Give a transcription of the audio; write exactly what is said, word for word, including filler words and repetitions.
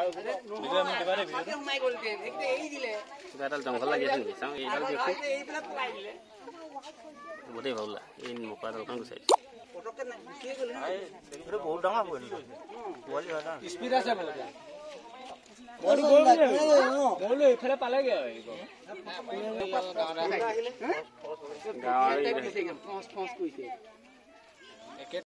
গাডাল জংঘল লাগি আছে নেকি চাওঁ এইডাল দেখো বহুতেই ভাবলা এই মোকা ডালখন গুচাই বহুত ডাঙৰ পোৱালি স্পীড আছে বোলে এইফালে পালেগে গাঁৱৰ